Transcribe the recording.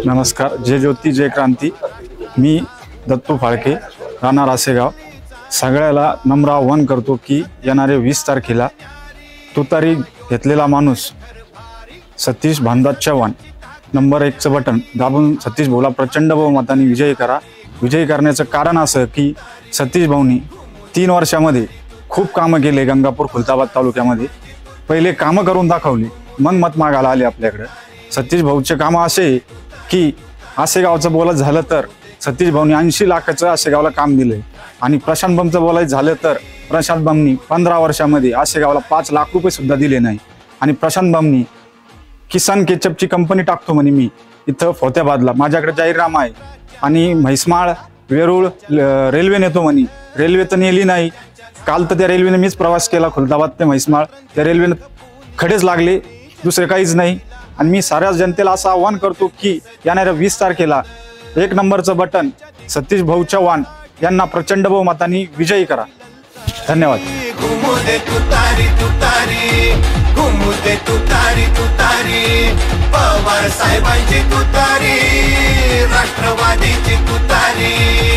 नमस्कार। जय ज्योती जय क्रांती। मी दत्तू फाळके, राहणार आसेगाव। सगळ्याला नम्र आवाहन करतो की येणारे 20 तारखेला तुतारी घेतलेला माणूस सतीश भानदास चव्हाण नंबर 1 चं बटन दाबून सतीश भाऊला प्रचंड बहुमताने विजयी करा। विजयी करण्याचं कारण असं की सतीश भाऊनी 3 वर्षामध्ये खूप कामं केले। गंगापूर खुलताबाद तालुक्यामध्ये पहिले कामं करून दाखवली, मग मत मागायला आले आपल्याकडे। सतीश भाऊचे कामं असे की आसेगावचं बोलत झालं तर सतीश भाऊनी 80 लाखाचं आसेगावला काम दिलंय। आणि प्रशांत बमचं बोलायचं झालं तर प्रशांत बमनी 15 वर्षामध्ये आसेगावला 5 लाख रुपये सुद्धा दिले नाही। आणि प्रशांत बमनी किसान केचपची कंपनी टाकतो म्हणे मी इथं फोत्याबादला, माझ्याकडे जाहीरनामा आहे। आणि म्हैसमाळ वेरूळ रेल्वे नेतो म्हणे, रेल्वे तर नेली नाही। काल तर त्या रेल्वेने मीच प्रवास केला खुलताबाद ते म्हैसमाळ, त्या रेल्वेने खडेच लागले, दुसरे काहीच नाही। आणि मी साऱ्या जनतेला असं आवाहन करतो की येणाऱ्या 20 तारखेला 1 नंबरचं बटन सतीश भाऊ चव्हाण यांना प्रचंड बहुमताने विजयी करा। धन्यवाद। पवार साहेबांची तुतारी, राष्ट्रवादीची तुतारी।